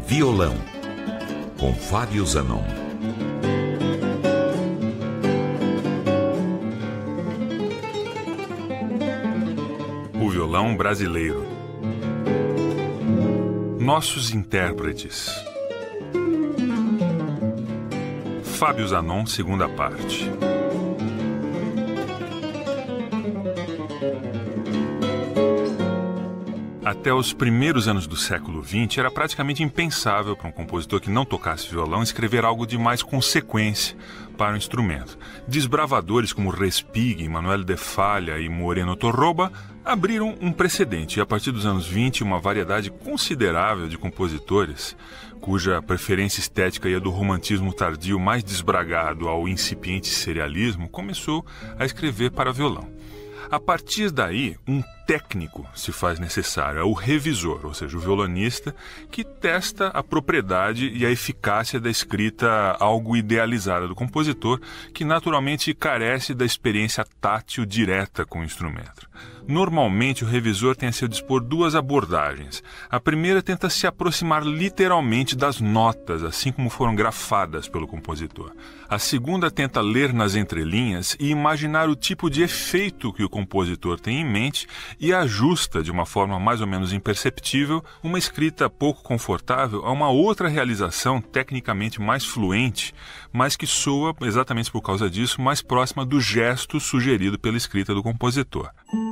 Violão, com Fábio Zanon. O violão brasileiro. Nossos intérpretes. Fábio Zanon, segunda parte. Até os primeiros anos do século XX, era praticamente impensável para um compositor que não tocasse violão escrever algo de mais consequência para o instrumento. Desbravadores como Respighi, Manuel de Falla e Moreno Torroba abriram um precedente, e a partir dos anos 20, uma variedade considerável de compositores, cuja preferência estética ia do romantismo tardio mais desbragado ao incipiente serialismo, começou a escrever para violão. A partir daí, um técnico se faz necessário, é o revisor, ou seja, o violonista, que testa a propriedade e a eficácia da escrita algo idealizada do compositor, que naturalmente carece da experiência tátil direta com o instrumento. Normalmente, o revisor tem a seu dispor duas abordagens. A primeira tenta se aproximar literalmente das notas, assim como foram grafadas pelo compositor. A segunda tenta ler nas entrelinhas e imaginar o tipo de efeito que o compositor tem em mente e ajusta, de uma forma mais ou menos imperceptível, uma escrita pouco confortável a uma outra realização tecnicamente mais fluente, mas que soa, exatamente por causa disso, mais próxima do gesto sugerido pela escrita do compositor.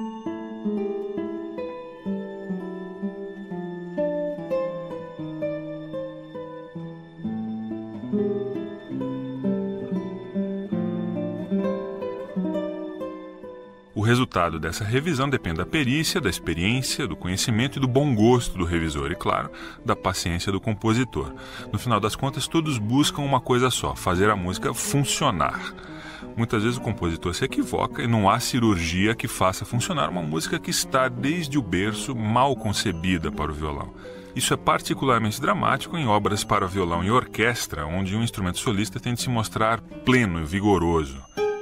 O resultado dessa revisão depende da perícia, da experiência, do conhecimento e do bom gosto do revisor e, claro, da paciência do compositor. No final das contas, todos buscam uma coisa só: fazer a música funcionar. Muitas vezes o compositor se equivoca e não há cirurgia que faça funcionar uma música que está, desde o berço, mal concebida para o violão. Isso é particularmente dramático em obras para violão e orquestra, onde um instrumento solista tem de se mostrar pleno e vigoroso.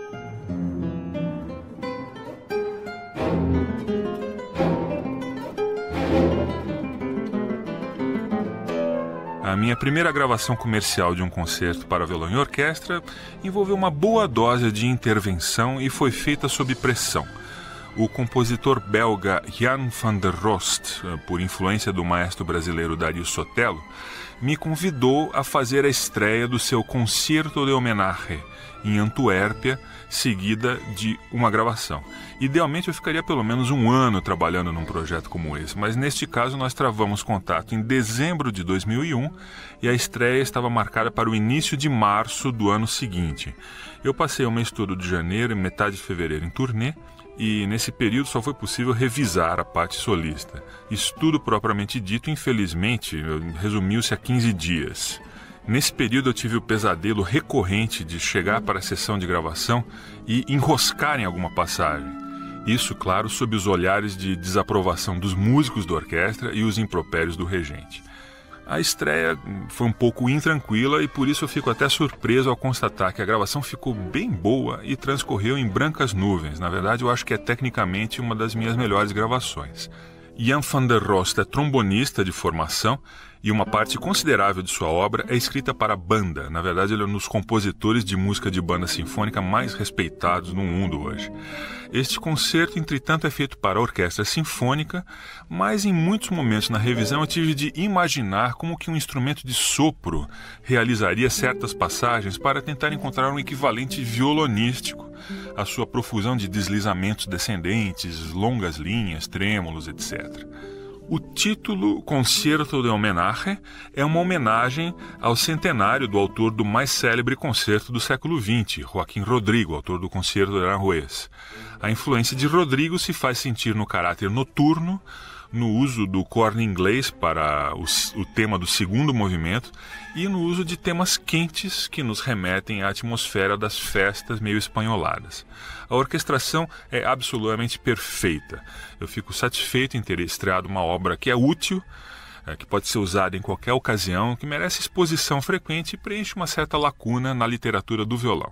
A minha primeira gravação comercial de um concerto para violão e orquestra envolveu uma boa dose de intervenção e foi feita sob pressão. O compositor belga Jan van der Rost, por influência do maestro brasileiro Dario Sotelo, me convidou a fazer a estreia do seu Concerto de Homenagem em Antuérpia, seguida de uma gravação. Idealmente eu ficaria pelo menos um ano trabalhando num projeto como esse, mas neste caso nós travamos contato em dezembro de 2001 e a estreia estava marcada para o início de março do ano seguinte. Eu passei o mês todo de janeiro e metade de fevereiro em turnê, e nesse período só foi possível revisar a parte solista. Estudo propriamente dito, infelizmente, resumiu-se a 15 dias. Nesse período eu tive o pesadelo recorrente de chegar para a sessão de gravação e enroscar em alguma passagem. Isso, claro, sob os olhares de desaprovação dos músicos da orquestra e os impropérios do regente. A estreia foi um pouco intranquila e por isso eu fico até surpreso ao constatar que a gravação ficou bem boa e transcorreu em brancas nuvens. Na verdade, eu acho que é tecnicamente uma das minhas melhores gravações. Jan van der Rost é trombonista de formação e uma parte considerável de sua obra é escrita para banda. Na verdade, ele é um dos compositores de música de banda sinfônica mais respeitados no mundo hoje. Este concerto, entretanto, é feito para a orquestra sinfônica, mas em muitos momentos na revisão eu tive de imaginar como que um instrumento de sopro realizaria certas passagens para tentar encontrar um equivalente violonístico à sua profusão de deslizamentos descendentes, longas linhas, trêmulos, etc. O título Concerto de Homenagem é uma homenagem ao centenário do autor do mais célebre concerto do século XX, Joaquim Rodrigo, autor do Concerto de Aranjuez. A influência de Rodrigo se faz sentir no caráter noturno, no uso do corno inglês para o tema do segundo movimento e no uso de temas quentes que nos remetem à atmosfera das festas meio espanholadas. A orquestração é absolutamente perfeita. Eu fico satisfeito em ter estreado uma obra que é útil, que pode ser usada em qualquer ocasião, que merece exposição frequente e preenche uma certa lacuna na literatura do violão.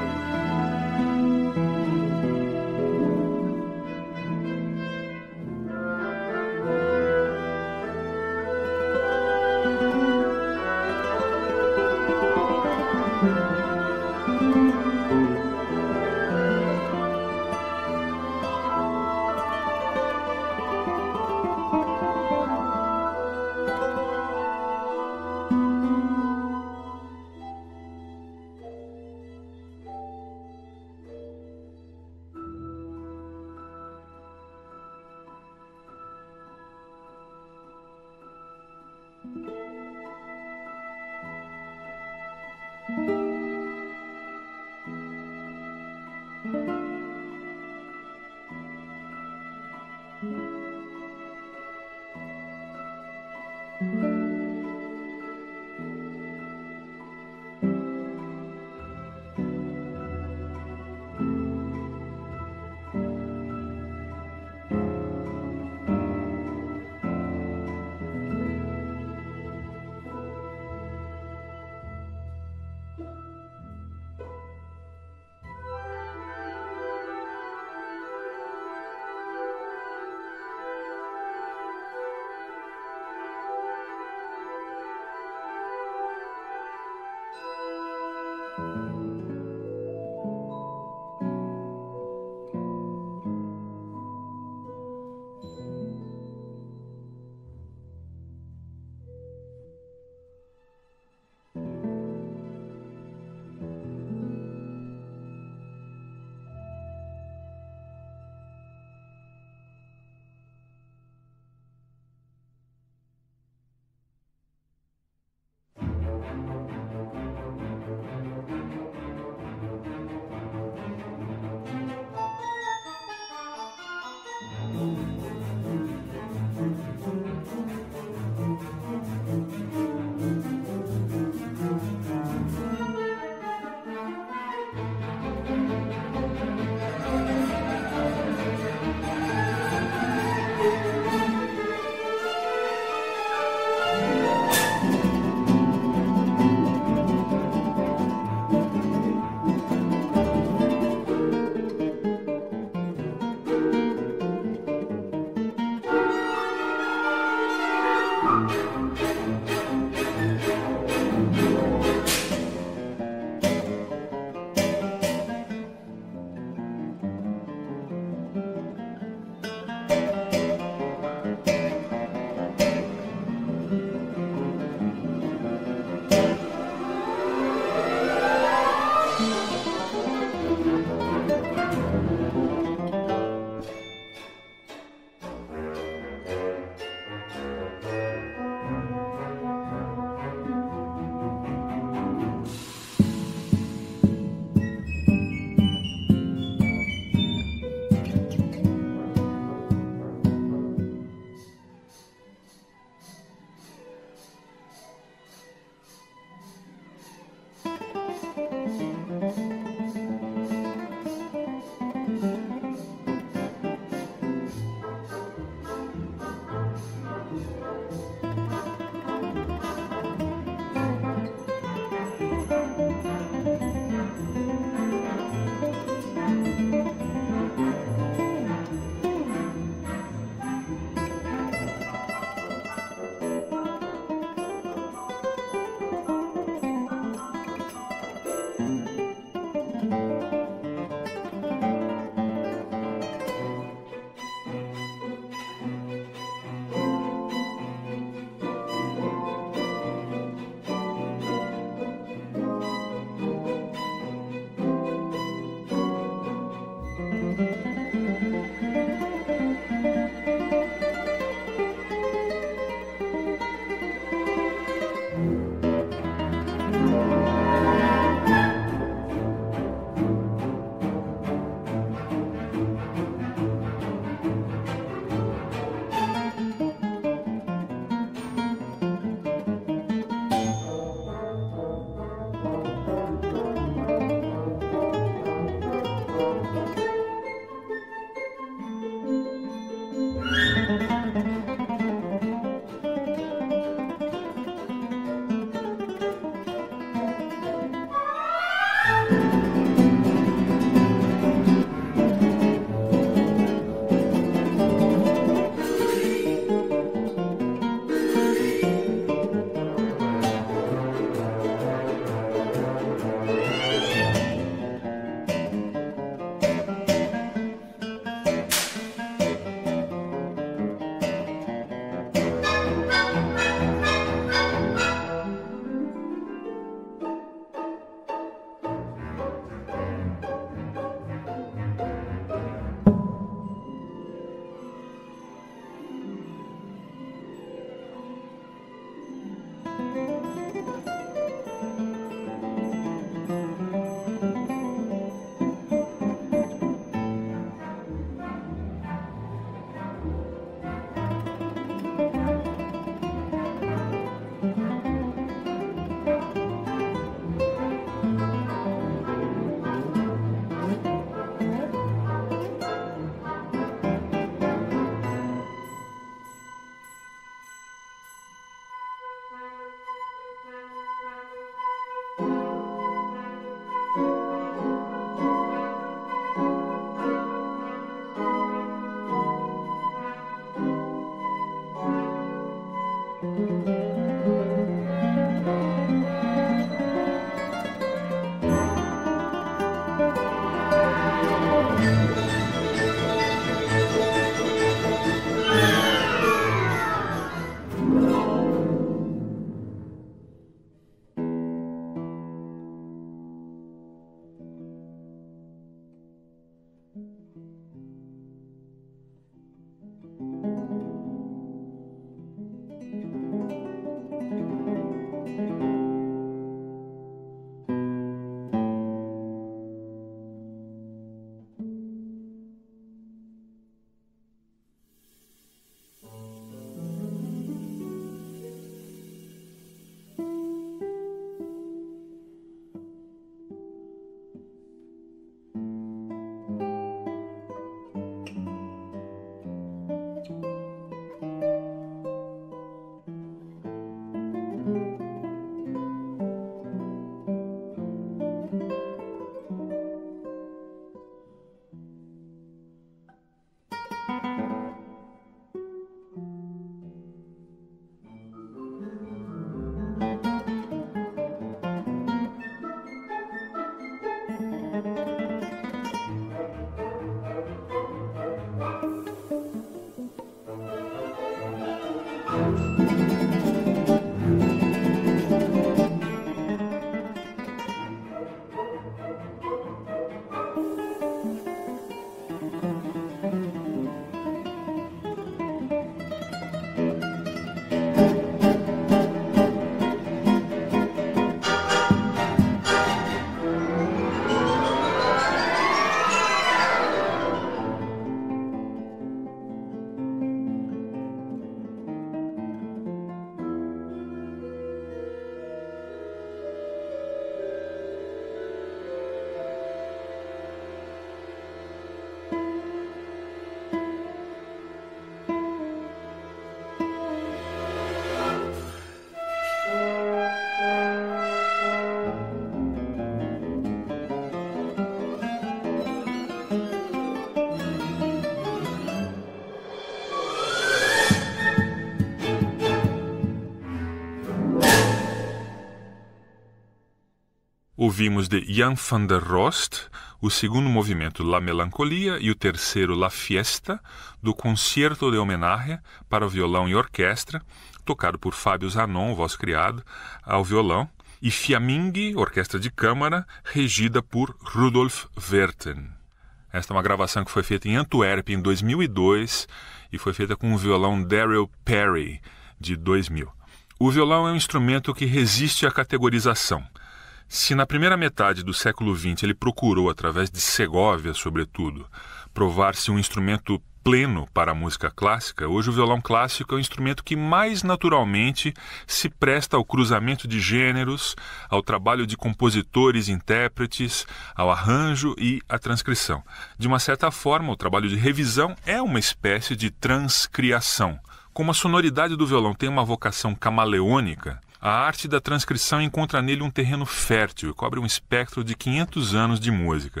Ouvimos de Jan van der Rost o segundo movimento La Melancolia e o terceiro La Fiesta, do Concerto de Homenagem para violão e orquestra, tocado por Fábio Zanon, voz criado, ao violão, e Fiammingi, orquestra de câmara, regida por Rudolf Werten. Esta é uma gravação que foi feita em Antuérpia em 2002 e foi feita com o violão Darryl Perry, de 2000. O violão é um instrumento que resiste à categorização. Se na primeira metade do século XX ele procurou, através de Segovia, sobretudo, provar-se um instrumento pleno para a música clássica, hoje o violão clássico é o instrumento que mais naturalmente se presta ao cruzamento de gêneros, ao trabalho de compositores e intérpretes, ao arranjo e à transcrição. De uma certa forma, o trabalho de revisão é uma espécie de transcriação. Como a sonoridade do violão tem uma vocação camaleônica, a arte da transcrição encontra nele um terreno fértil e cobre um espectro de 500 anos de música.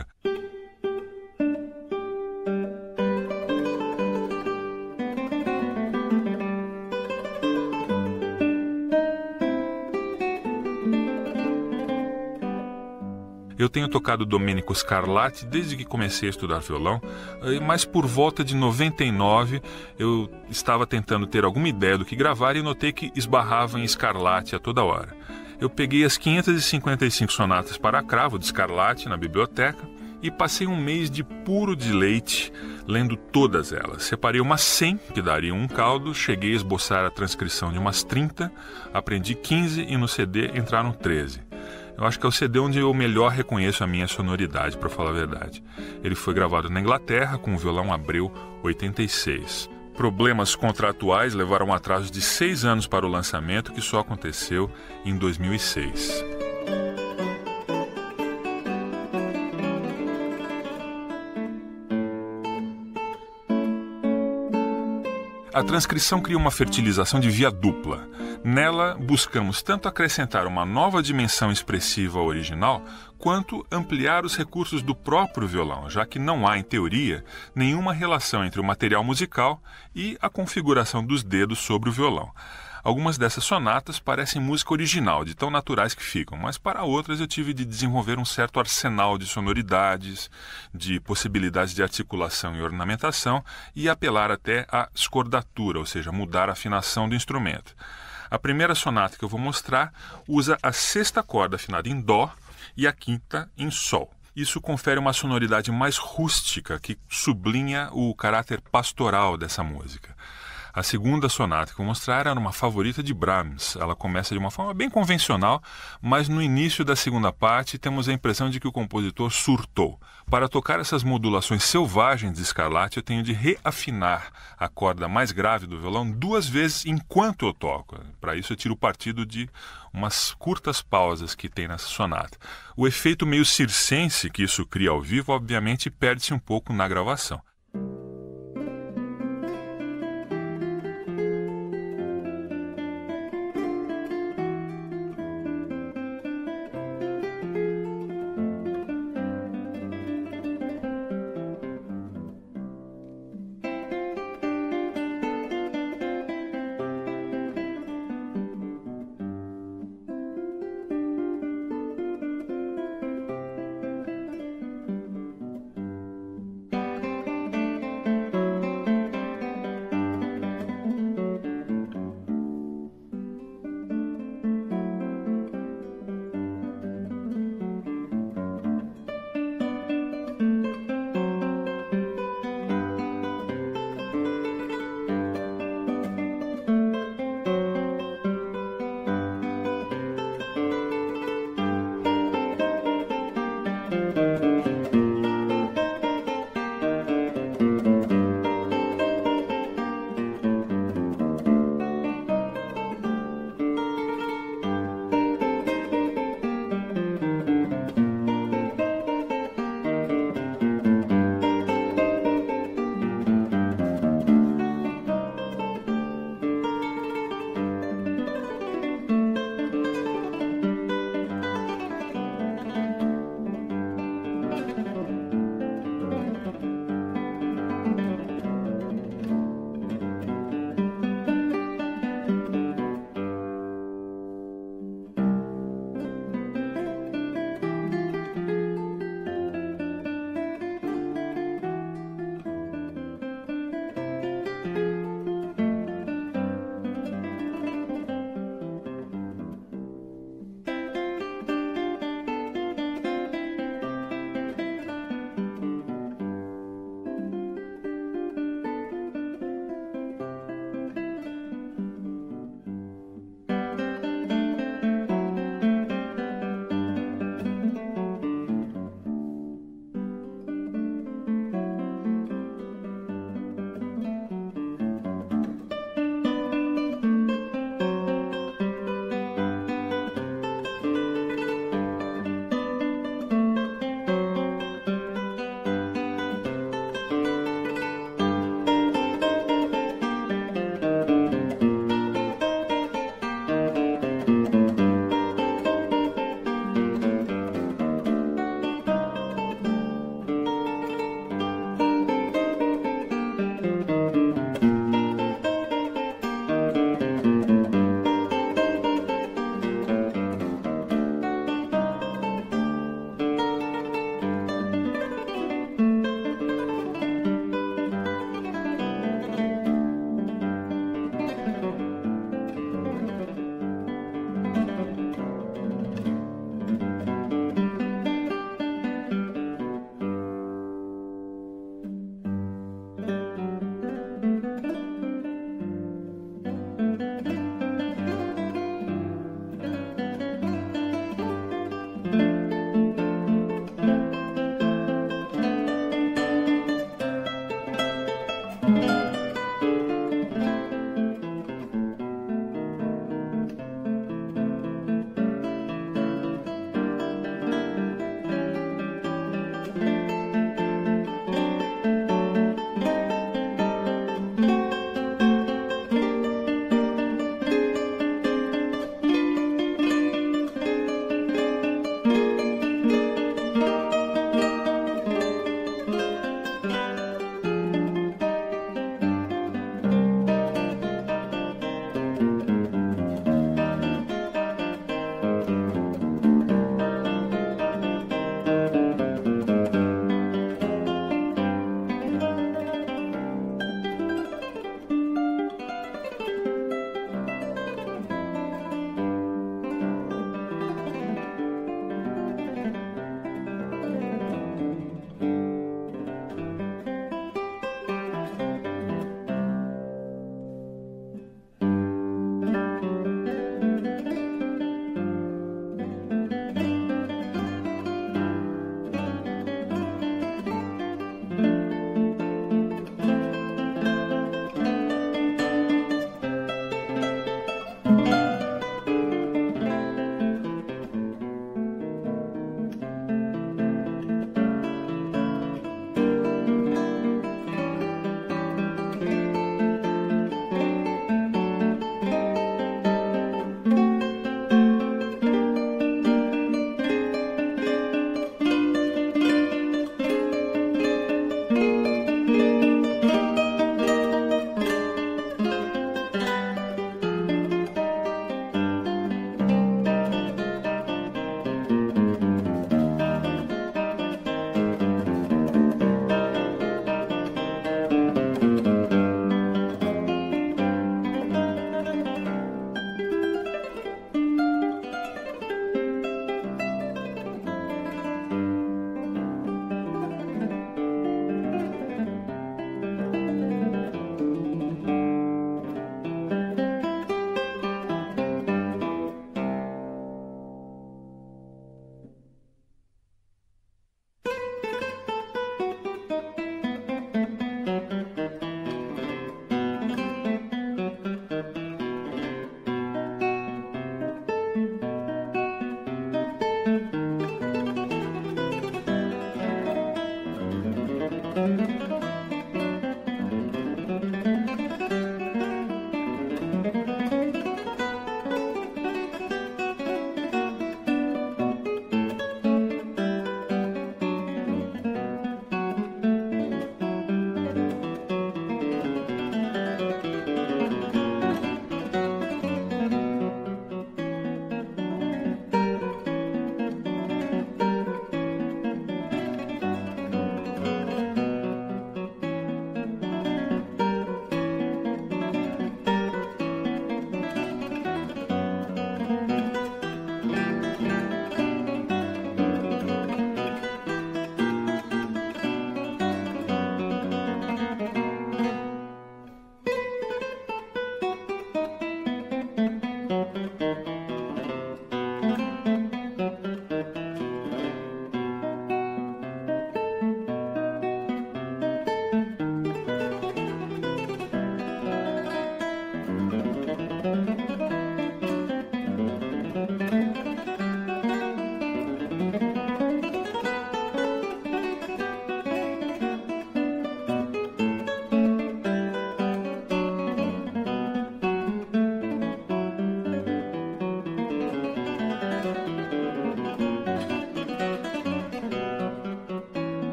Eu tenho tocado Domenico Scarlatti desde que comecei a estudar violão, mas por volta de 99 eu estava tentando ter alguma ideia do que gravar e notei que esbarrava em Scarlatti a toda hora. Eu peguei as 555 sonatas para cravo de Scarlatti na biblioteca e passei um mês de puro deleite lendo todas elas. Separei umas 100, que dariam um caldo, cheguei a esboçar a transcrição de umas 30, aprendi 15 e no CD entraram 13. Eu acho que é o CD onde eu melhor reconheço a minha sonoridade, para falar a verdade. Ele foi gravado na Inglaterra com o violão Abreu 86. Problemas contratuais levaram um atraso de 6 anos para o lançamento, que só aconteceu em 2006. A transcrição cria uma fertilização de via dupla. Nela, buscamos tanto acrescentar uma nova dimensão expressiva ao original, quanto ampliar os recursos do próprio violão, já que não há, em teoria, nenhuma relação entre o material musical e a configuração dos dedos sobre o violão. Algumas dessas sonatas parecem música original, de tão naturais que ficam, mas para outras eu tive de desenvolver um certo arsenal de sonoridades, de possibilidades de articulação e ornamentação e apelar até à scordatura, ou seja, mudar a afinação do instrumento. A primeira sonata que eu vou mostrar usa a sexta corda afinada em Dó e a quinta em Sol. Isso confere uma sonoridade mais rústica que sublinha o caráter pastoral dessa música. A segunda sonata que eu vou mostrar era uma favorita de Brahms. Ela começa de uma forma bem convencional, mas no início da segunda parte temos a impressão de que o compositor surtou. Para tocar essas modulações selvagens de Scarlatti, eu tenho de reafinar a corda mais grave do violão 2 vezes enquanto eu toco. Para isso eu tiro partido de umas curtas pausas que tem nessa sonata. O efeito meio circense que isso cria ao vivo, obviamente, perde-se um pouco na gravação.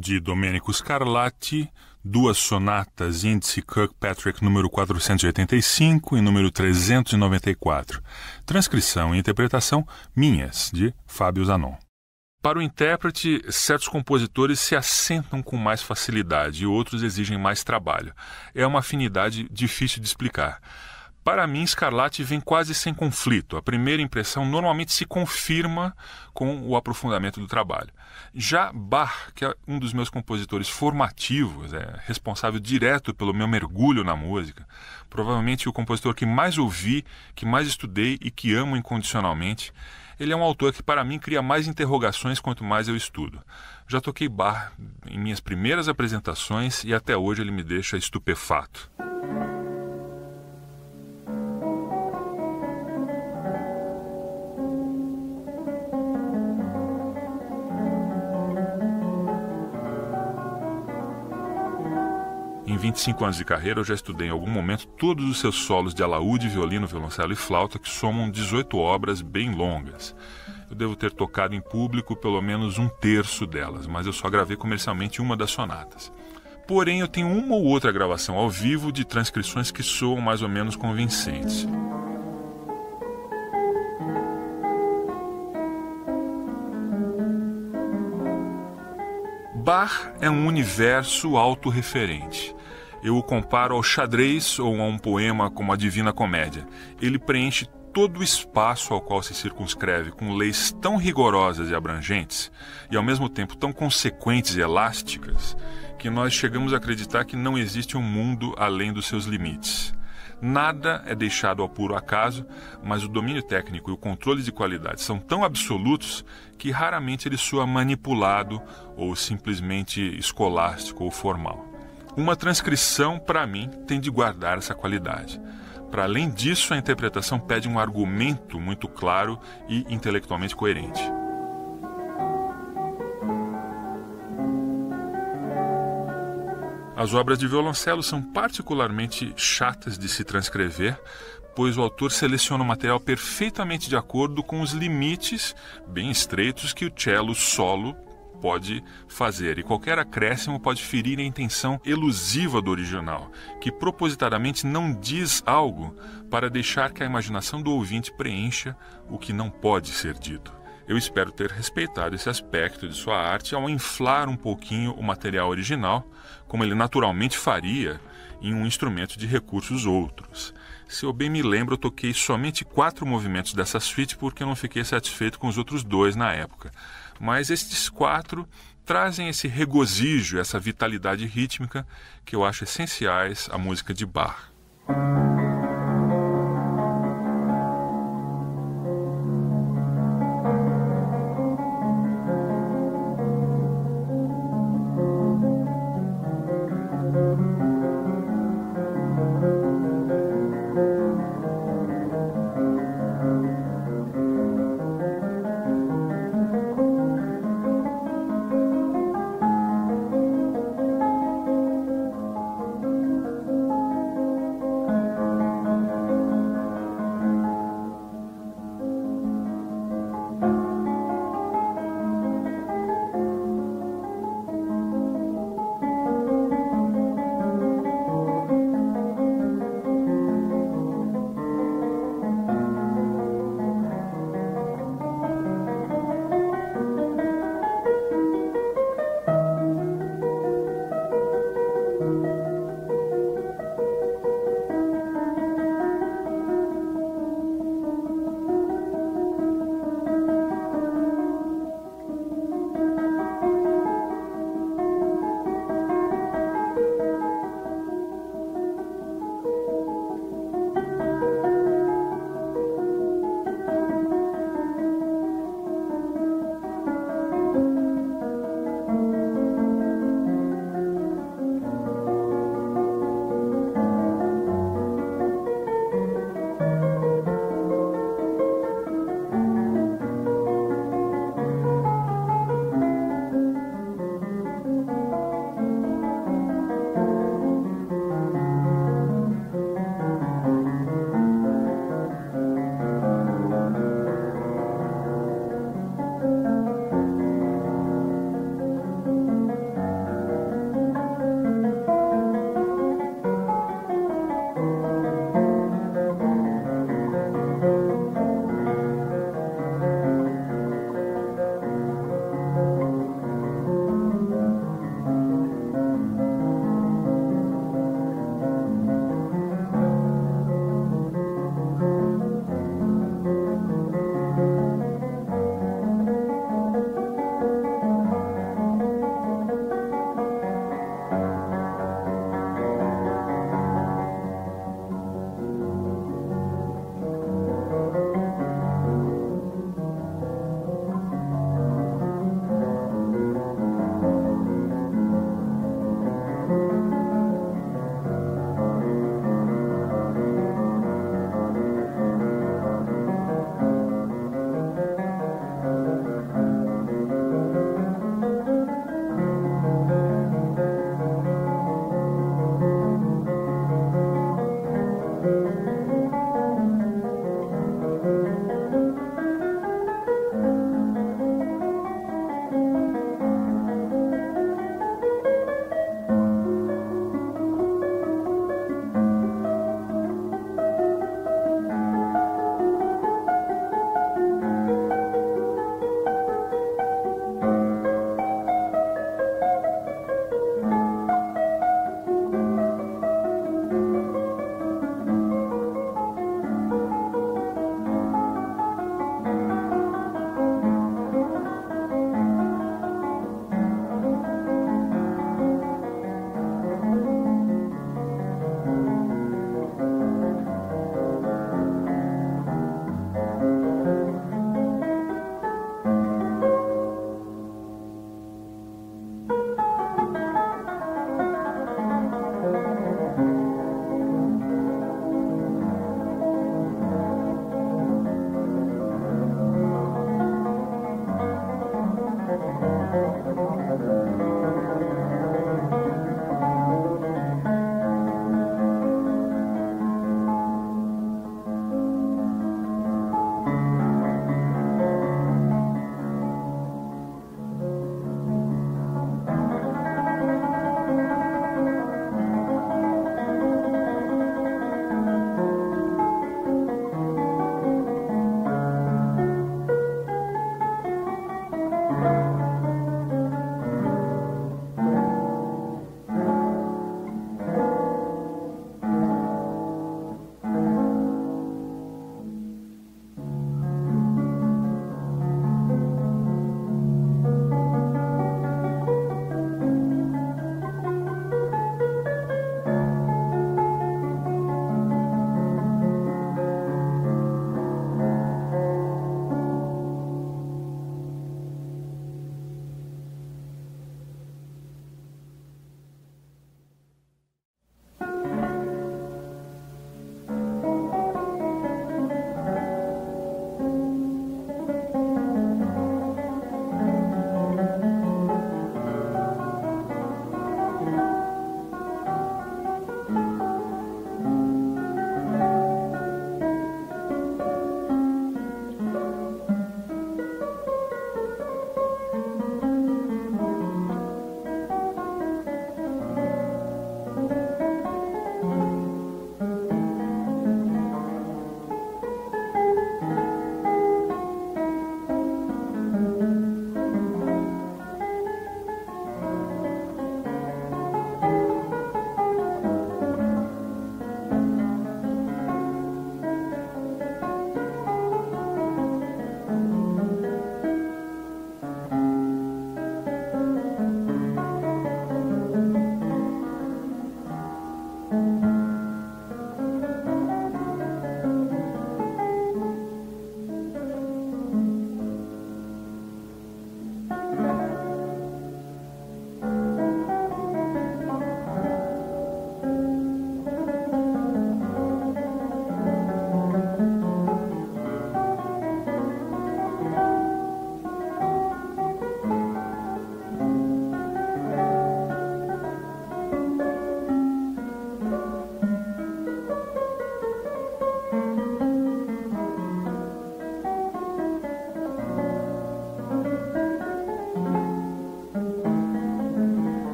de Domenico Scarlatti, duas sonatas Índice Kirkpatrick número 485 e número 394. Transcrição e interpretação minhas, de Fábio Zanon. Para o intérprete, certos compositores se assentam com mais facilidade e outros exigem mais trabalho. É uma afinidade difícil de explicar. Para mim, Scarlatti vem quase sem conflito. A primeira impressão normalmente se confirma com o aprofundamento do trabalho. Já Bach, que é um dos meus compositores formativos, é responsável direto pelo meu mergulho na música, provavelmente o compositor que mais ouvi, que mais estudei e que amo incondicionalmente, ele é um autor que para mim cria mais interrogações quanto mais eu estudo. Já toquei Bach em minhas primeiras apresentações e até hoje ele me deixa estupefato. Em 25 anos de carreira, eu já estudei em algum momento todos os seus solos de alaúde, violino, violoncelo e flauta, que somam 18 obras bem longas. Eu devo ter tocado em público pelo menos um terço delas, mas eu só gravei comercialmente uma das sonatas. Porém, eu tenho uma ou outra gravação ao vivo de transcrições que soam mais ou menos convincentes. Bach é um universo autorreferente. Eu o comparo ao xadrez ou a um poema como a Divina Comédia. Ele preenche todo o espaço ao qual se circunscreve com leis tão rigorosas e abrangentes e ao mesmo tempo tão consequentes e elásticas que nós chegamos a acreditar que não existe um mundo além dos seus limites. Nada é deixado ao puro acaso, mas o domínio técnico e o controle de qualidade são tão absolutos que raramente ele soa manipulado ou simplesmente escolástico ou formal. Uma transcrição, para mim, tem de guardar essa qualidade. Para além disso, a interpretação pede um argumento muito claro e intelectualmente coerente. As obras de violoncelo são particularmente chatas de se transcrever, pois o autor seleciona o material perfeitamente de acordo com os limites bem estreitos que o cello solo pode fazer, e qualquer acréscimo pode ferir a intenção elusiva do original, que propositadamente não diz algo para deixar que a imaginação do ouvinte preencha o que não pode ser dito. Eu espero ter respeitado esse aspecto de sua arte ao inflar um pouquinho o material original, como ele naturalmente faria em um instrumento de recursos outros. Se eu bem me lembro, eu toquei somente 4 movimentos dessa suíte porque eu não fiquei satisfeito com os outros 2 na época. Mas estes 4 trazem esse regozijo, essa vitalidade rítmica que eu acho essenciais à música de Bach.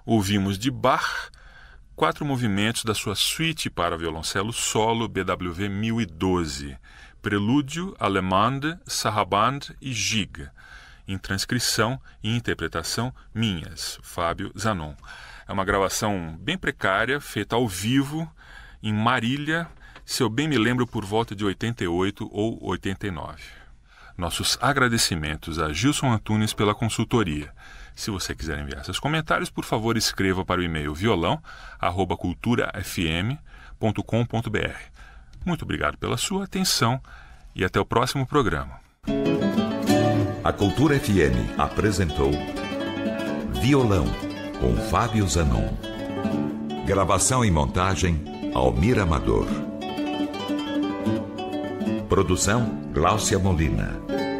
Ouvimos de Bach 4 movimentos da sua suíte para violoncelo solo BWV 1012, Prelúdio, Allemande, Sarabande e Gigue, em transcrição e interpretação minhas, Fábio Zanon. É uma gravação bem precária, feita ao vivo, em Marília, se eu bem me lembro, por volta de 88 ou 89. Nossos agradecimentos a Gilson Antunes pela consultoria. Se você quiser enviar seus comentários, por favor, escreva para o e-mail violão@culturafm.com.br. Muito obrigado pela sua atenção e até o próximo programa. A Cultura FM apresentou Violão, com Fábio Zanon. Gravação e montagem, Almir Amador. Produção, Gláucia Molina.